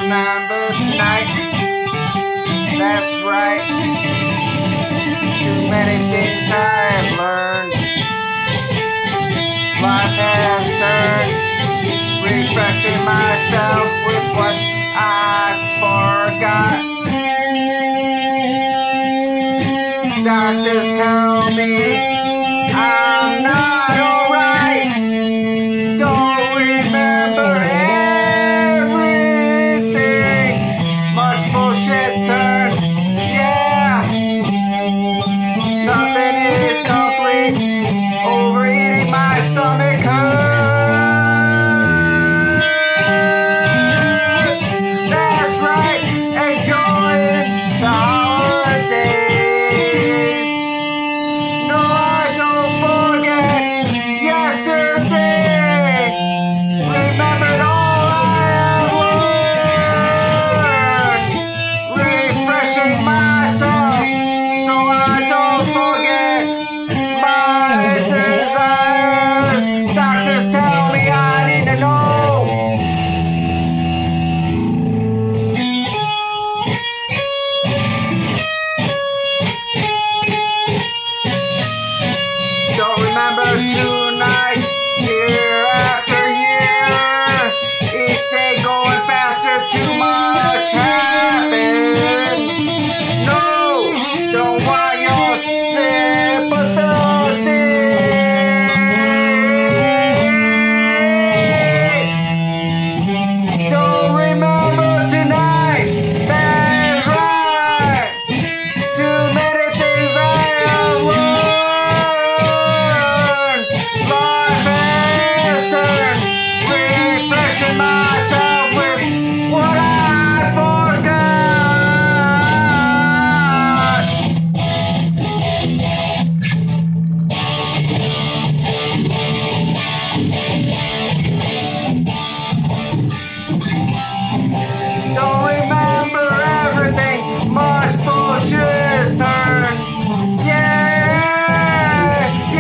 remember tonight. That's right. Too many things I've learned. Life has turned. Refreshing myself with what I forgot. Doctors tell me I'm not alright. Don't remember everything. Much bullshit turned. Yeah. Nothing is complete. Overeating, my stomach hurts. That's right. Enjoying the holidays. No, I don't forget yesterday. Remembered all I have learned. Refreshing myself so I don't forget my desires. Doctors tell me I need to know. Don't remember tonight, year after year. Each day going faster, too much happened. No, don't want your sympathy. Don't remember tonight, that's right. Too many things I have learned. Life has turned. Refreshing myself with what I forgot. Don't remember everything. Much bullshit is turned. Yeah,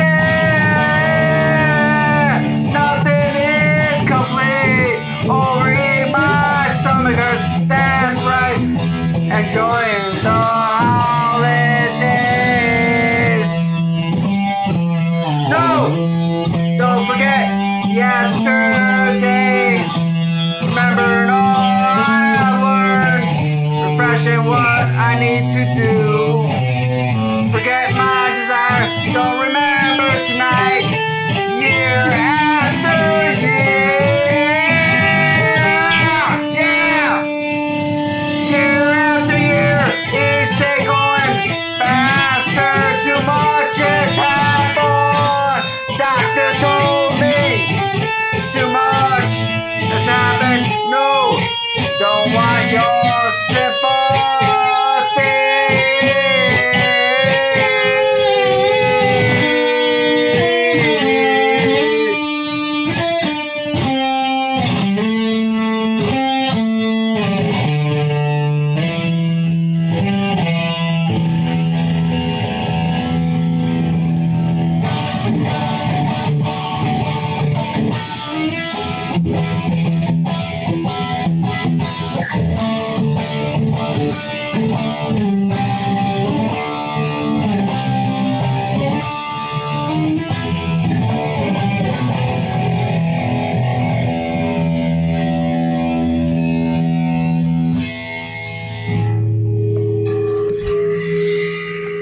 yeah. Nothing is complete. Overeating, my stomach hurts. That's right. Enjoying the holidays. No, don't forget yesterday. Remembering all I have learned. Refreshing what I need to do. Forget my desire. Don't remember tonight. Year after year. Yeah. Year after year. Each day going faster. Too much has happened. Doctors told me too much has happened. No, don't want your sympathy.